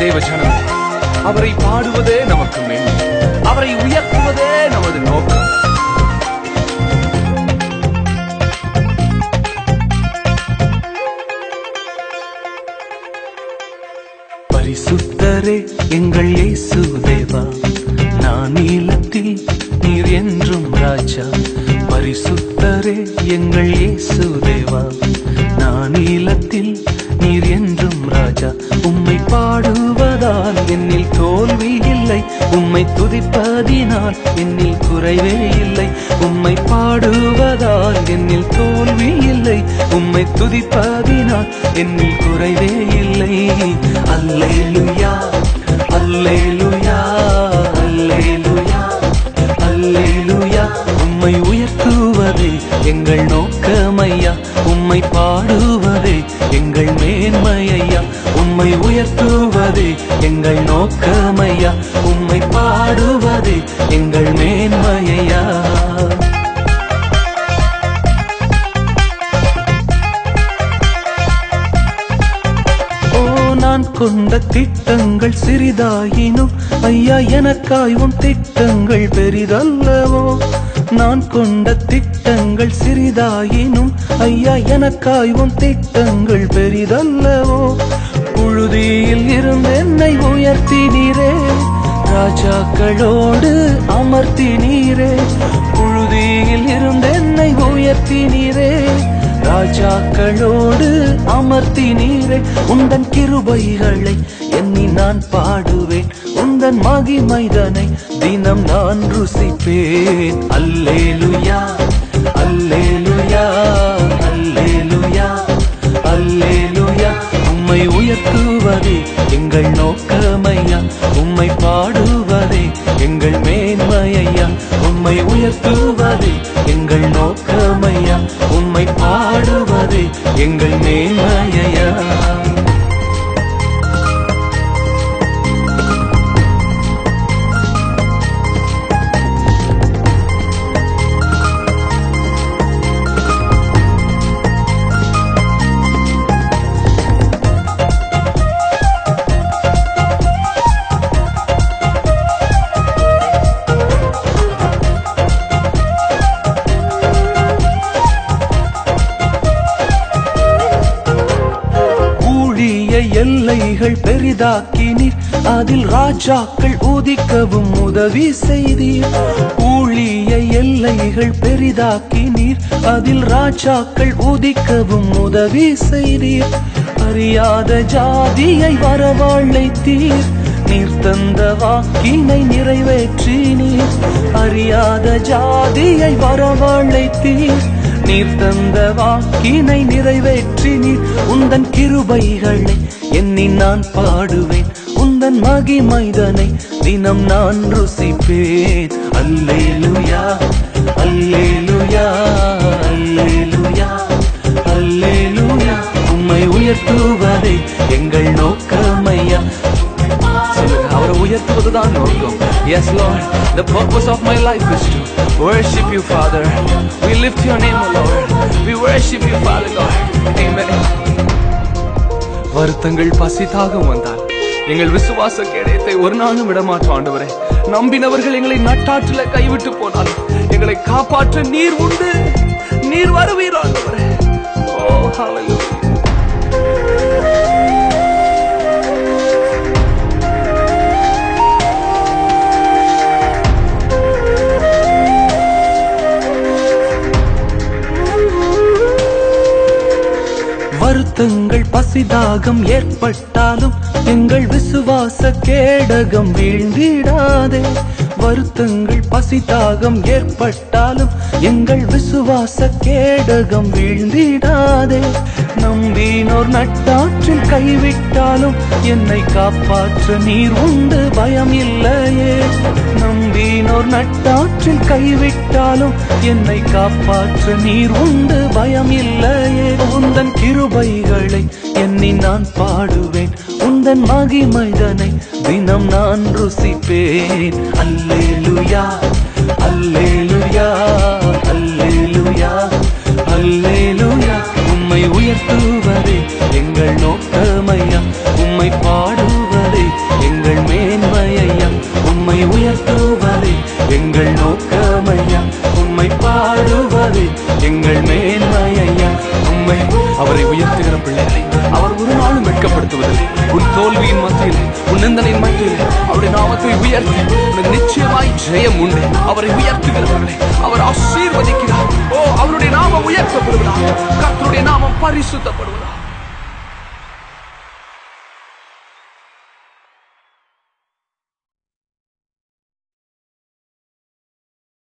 தேவஜனமே, அவரை பாடுவதே நமக்கு மேன்மை, அவரை உயர்த்துவதே நமது நோக்கம். பரிசுத்தரே எங்கள் இயேசு தேவா, நான் நீலத்தில் நீர் என்றும் ராஜா. பரிசுத்தரே எங்கள் இயேசு தேவா, நான் நீலத்தில் நீர் என்றும் ராஜா. உம்மை பாடுவதால் என்னில் தோல்வி இல்லை, உம்மை துதிப்பதினால் என்னில் குறைவே இல்லை. உம்மை பாடுவதால் என்னில் தோல்வி இல்லை, உம்மை துதிப்பதினால் என்னில் குறைவே இல்லை. அல்லேலூயா அல்லேலூயா அல்லேலூயா அல்லேலூயா. உம்மை உயர்த்துவதே எங்கள் நோக்கமையா, உம்மை பாடுவதே எங்கள் மேன்மையா. உம்மை உயர்த்துவதே எங்கள் நோக்கமையா, உம்மை பாடுவதே எங்கள் மேன்மையா. நான் கொண்ட திட்டங்கள் சிறிதாயினும் ஐயா எனக்காய் உன் திட்டங்கள் பெரிதல்லவோ. நான் கொண்ட திட்டங்கள் சிறிதாயினும் ஐயா எனக்காய் உன் திட்டங்கள் பெரிதல்லவோ. புழுதியில் இருந்து என்னை உயர்த்தினீரே, ராஜாக்களோடு அமர்த்தினீரே. புழுதியில் இருந்து என்னை உயர்த்தினீரே, ராஜாக்களோடு அமர்த்தினீரே. உந்தன் கிருபைகளை எண்ணி நான் பாடுவேன், உந்தன் மகிமைதனை தினம் நான் ருசிப்பேன். அல்லேலூயா அல்லேலூயா அல்லேலூயா அல்லேலூயா. உம்மை உயர்த்துவதே எங்கள் நோக்கமையா, உம்மை பாடுவதே எங்கள் மேன்மையா. உம்மை உயர்த்துவதே எங்கள் நோக்கமையா, உம்மை பாடுவதே எங்கள் மேன்மையா. எல்லைகள் பெரிதாக்கினீர், அதில் ராஜாக்கள் உதிக்கவும் உதவி செய்தீர். ஊழிய எல்லைகள் பெரிதாக்கினீர், அதில் ராஜாக்கள் உதிக்கவும் உதவி செய்தீர். அறியாத ஜாதியை வரவழைத்தீர், நீர் தந்த வாக்கினை நிறைவேற்றினீர். அறியாத ஜாதியை வரவழைத்தீர், நீர் தந்த வாக்கினை நிறைவேற்றினீர். உந்தன் கிருபைகளை எண்ணி நான் பாடுவேன், உந்தன் மகிமைதனை தினம் நான் ருசிப்பேன். அல்லேலூயா அல்லேலூயா அல்லேலூயா அல்லேலூயா. உம்மை உயர்த்துவதே எங்கள் நோக்கமையா. அவரை உயர்த்துவதுதான் நோக்கம். Yes Lord, the purpose of my life is to worship you Father. We lift your name O Lord, we worship you Father God. Amen. வருத்தங்கள் பசிதாகம் வந்தால் எங்கள் விசுவாச கேடயத்தை ஒரு நாளும் விடமாற்றோம் ஆண்டவரே. நம்பினவர்கள் எங்களை நட்டாற்றில கைவிட்டு போனால் எங்களை காப்பாற்ற நீர் உண்டு, நீர் வருவீர் ஆண்டவரே. ஓ ஹalleluya. வருத்தங்கள் பசிதாகம் ஏற்பட்டாலும் எங்கள் விசுவாச கேடகம் வீழ்ந்திடாதே. வருத்தங்கள் பசிதாகம் ஏற்பட்டாலும் எங்கள் விசுவாச கேடகம் வீழ்ந்திடாதே. நம்பினோர் நட்டாற்றில் கைவிட்டாலும் என்னை காப்பாற்ற நீர் உண்டு, பயம் இல்லையே. நம்பினோர் நட்டாற்றில் கைவிட்டாலும் என்னை காப்பாற்ற நீர் உண்டு, பயம் இல்லையே. உந்தன் கிருபைகளை எண்ணி நான் பாடுவேன், உந்தன் மகிமைதனை தினம் நான் ருசிப்பேன். அல்லேலூயா அல்லேலூயா அல்லேலூயா அல்லேலூயா. உம்மை உயர்த்துவதே எங்கள் நோக்கமையா, உம்மை பாடுவதே உயர்த்துவதே எங்கள் மேன்மையா, உம்மை உயர்த்துவதே எங்கள் நோக்கமையா, உம்மை பாடுவதே எங்கள் மேன்மையா, உம்மை. அவரை உயர்த்துகிற பிள்ளைகளை அவர் ஒரு நாளும் வெட்கப்படுத்துவதில்லை. உன் தோல்வியின் மத்தியில், உன் நிந்தனையின் மத்தியில் அவருடைய நாமத்தை உயர்த்தி உனக்கு நிச்சயமாய் ஜெயம் உண்டு. அவரை உயர்த்துகிறவர்களை அவர் ஆசீர்வதிக்கிறார். ஓ, அவருடைய நாமம் உயர்த்தப்படுவதா, கர்த்தருடைய நாமம் பரிசுத்தப்படுவதா.